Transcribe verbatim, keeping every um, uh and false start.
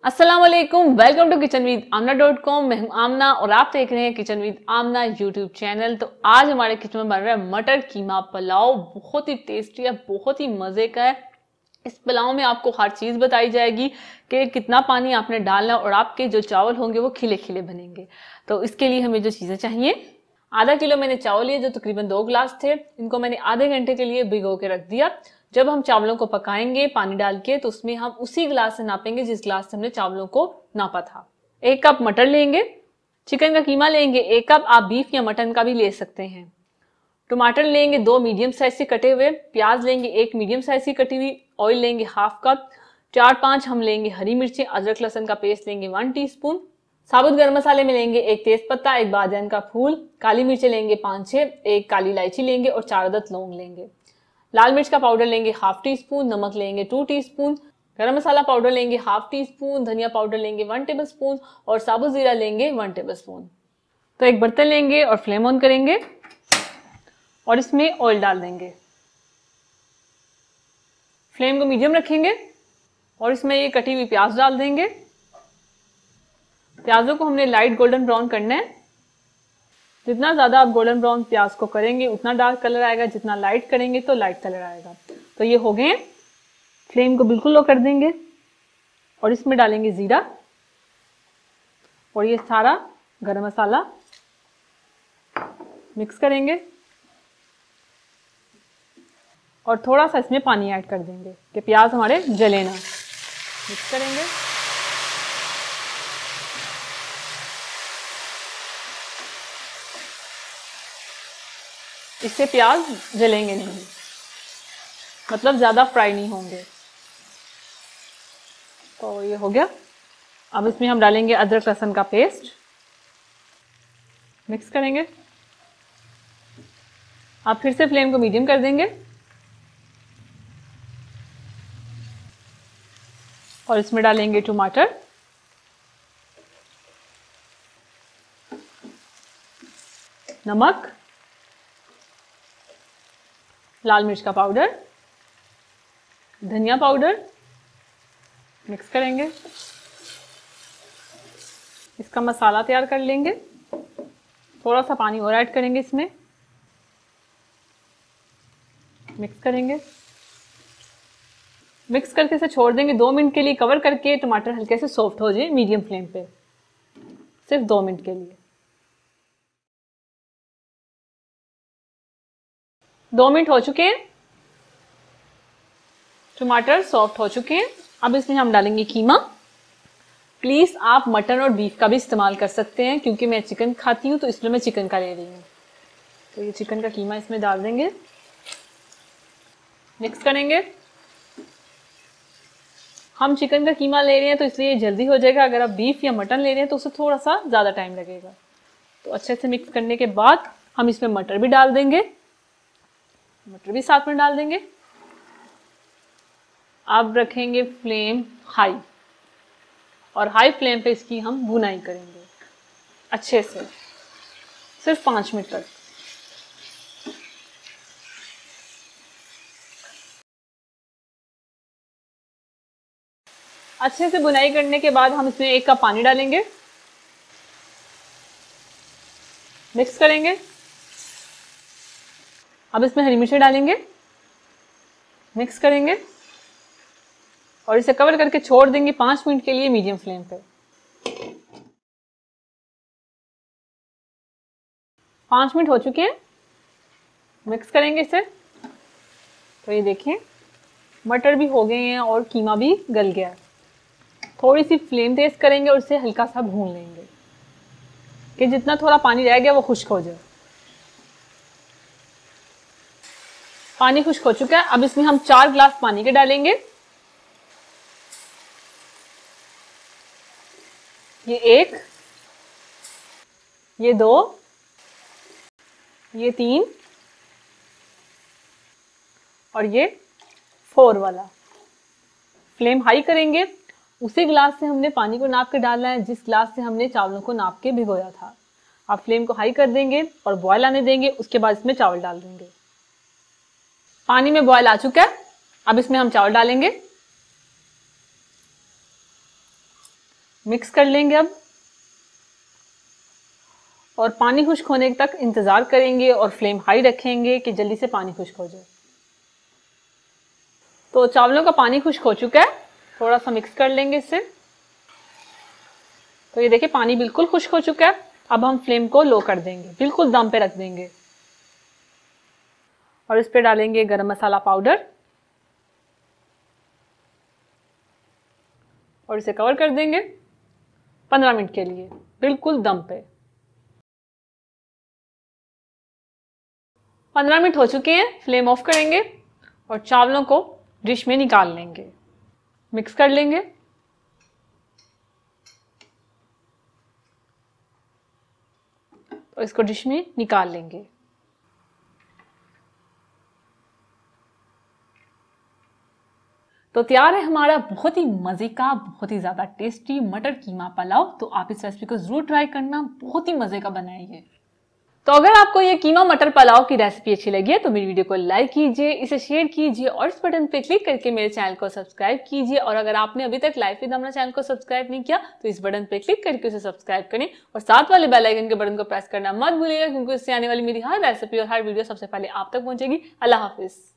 अस्सलाम वालेकुम, welcome to kitchen with Amna dot com. मैं हूं आमना और आप देख रहे हैं kitchen with Amna YouTube channel. तो आज हमारे किचन में बन रहा है मटर कीमा पुलाव। बहुत ही टेस्टी है, बहुत ही मजे का है। इस पुलाव में आपको हर चीज बताई जाएगी कि कितना पानी आपने डालना और आपके जो चावल होंगे वो खिले खिले बनेंगे। तो इसके लिए हमें जो चीजें चाहिए, आधा किलो मैंने चावल लिए जो तकरीबन दो गिलास थे। इनको मैंने आधे घंटे के लिए भिगो के रख दिया। जब हम चावलों को पकाएंगे पानी डाल के तो उसमें हम उसी गिलास से नापेंगे जिस गिलास से हमने चावलों को नापा था। एक कप मटर लेंगे, चिकन का कीमा लेंगे एक कप, आप बीफ या मटन का भी ले सकते हैं। टमाटर लेंगे दो मीडियम साइज से कटे हुए, प्याज लेंगे एक मीडियम साइज की कटी हुई, ऑयल लेंगे हाफ कप, चार पांच हम लेंगे हरी मिर्चें, अदरक लहसुन का पेस्ट लेंगे वन टीस्पून, साबुत गर्म मसाले में लेंगे एक तेज पत्ता, एक बादन का फूल, काली मिर्चें लेंगे पांच छह, एक काली इलायची लेंगे और चार अदद लौंग लेंगे। लाल मिर्च का पाउडर लेंगे हाफ टी स्पून, नमक लेंगे two teaspoon, garam masala powder लेंगे हाफ टी स्पून, धनिया पाउडर लेंगे वन टेबल स्पून और साबुत जीरा लेंगे वन टेबल स्पून। तो एक बर्तन लेंगे और फ्लेम ऑन करेंगे और इसमें ऑयल डाल देंगे। फ्लेम को मीडियम रखेंगे और इसमें ये कटी हुई प्याज डाल देंगे। प्याजों को हमने लाइट गोल्डन ब्राउन करना है। जितना ज्यादा आप गोल्डन ब्राउन प्याज को करेंगे उतना डार्क कलर आएगा, जितना लाइट करेंगे तो लाइट कलर आएगा। तो ये हो गए। फ्लेम को बिल्कुल लो कर देंगे और इसमें डालेंगे जीरा और ये सारा गरम मसाला मिक्स करेंगे और थोड़ा सा इसमें पानी ऐड कर देंगे कि प्याज हमारे जले ना। मिक्स करेंगे। इससे प्याज जलेंगे नहीं, मतलब ज्यादा फ्राई नहीं होंगे। तो ये हो गया। अब इसमें हम डालेंगे अदरक लहसुन का पेस्ट, मिक्स करेंगे। अब फिर से फ्लेम को मीडियम कर देंगे और इसमें डालेंगे टमाटर, नमक, लाल मिर्च का पाउडर, धनिया पाउडर, मिक्स करेंगे। इसका मसाला तैयार कर लेंगे। थोड़ा सा पानी और ऐड करेंगे इसमें, मिक्स करेंगे। मिक्स करके इसे छोड़ देंगे दो मिनट के लिए कवर करके। टमाटर हल्के से सॉफ्ट हो जाए मीडियम फ्लेम पे, सिर्फ दो मिनट के लिए। दो मिनट हो चुके हैं, टमाटर सॉफ्ट हो चुके हैं। अब इसमें हम डालेंगे कीमा। प्लीज आप मटन और बीफ का भी इस्तेमाल कर सकते हैं, क्योंकि मैं चिकन खाती हूँ तो इसलिए मैं चिकन का ले रही हूँ। तो ये चिकन का कीमा इसमें डाल देंगे, मिक्स करेंगे। हम चिकन का कीमा ले रहे हैं तो इसलिए जल्दी हो जाएगा। अगर आप बीफ या मटन ले रहे हैं तो उससे थोड़ा सा ज्यादा टाइम लगेगा। तो अच्छे से मिक्स करने के बाद हम इसमें मटर भी डाल देंगे, मटर भी साथ में डाल देंगे। अब रखेंगे फ्लेम हाई और हाई फ्लेम पे इसकी हम भुनाई करेंगे अच्छे से, सिर्फ पांच मिनट तक। अच्छे से भुनाई करने के बाद हम इसमें एक कप पानी डालेंगे, मिक्स करेंगे। अब इसमें हरी मिर्ची डालेंगे, मिक्स करेंगे और इसे कवर करके छोड़ देंगे पांच मिनट के लिए मीडियम फ्लेम पे। पांच मिनट हो चुके हैं, मिक्स करेंगे इसे। तो ये देखिए मटर भी हो गए हैं और कीमा भी गल गया है। थोड़ी सी फ्लेम तेज करेंगे और इसे हल्का सा भून लेंगे कि जितना थोड़ा पानी रह गया वो खुश्क हो जाए। पानी खुश्क हो चुका है। अब इसमें हम चार गिलास पानी के डालेंगे। ये एक, ये दो, ये तीन और ये फोर वाला। फ्लेम हाई करेंगे। उसी गिलास से हमने पानी को नाप के डालना है जिस गिलास से हमने चावलों को नाप के भिगोया था। आप फ्लेम को हाई कर देंगे और बॉयल आने देंगे। उसके बाद इसमें चावल डाल देंगे। पानी में बॉयल आ चुका है। अब इसमें हम चावल डालेंगे। मिक्स कर लेंगे अब, और पानी खुश्क होने तक इंतजार करेंगे और फ्लेम हाई रखेंगे कि जल्दी से पानी खुश्क हो जाए। तो चावलों का पानी खुश्क हो चुका है, थोड़ा सा मिक्स कर लेंगे इससे। तो ये देखिए पानी बिल्कुल खुश्क हो चुका है। अब हम फ्लेम को लो कर देंगे, बिल्कुल दम पे रख देंगे, और इस पे डालेंगे गरम मसाला पाउडर और इसे कवर कर देंगे पंद्रह मिनट के लिए, बिल्कुल दम पे। पंद्रह मिनट हो चुके हैं, फ्लेम ऑफ करेंगे और चावलों को डिश में निकाल लेंगे। मिक्स कर लेंगे और इसको डिश में निकाल लेंगे। तो तैयार है हमारा बहुत ही मजे का, बहुत ही ज्यादा टेस्टी मटर कीमा पुलाव। तो आप इस रेसिपी को जरूर ट्राई करना, बहुत ही मजे का बनाइए। तो अगर आपको ये कीमा मटर पुलाव की रेसिपी अच्छी लगी है तो मेरी वीडियो को लाइक कीजिए, इसे शेयर कीजिए और इस बटन पे क्लिक करके मेरे चैनल को सब्सक्राइब कीजिए। और अगर आपने अभी तक लाइफ विद अमना चैनल को सब्सक्राइब नहीं किया तो इस बटन पे क्लिक करके उसे सब्सक्राइब करें और साथ वाले बेल आइकन के बटन को प्रेस करना मत भूलिएगा, क्योंकि इससे आने वाली मेरी हर रेसिपी और हर वीडियो सबसे पहले आप तक पहुंचेगी। अल्लाह हाफिज।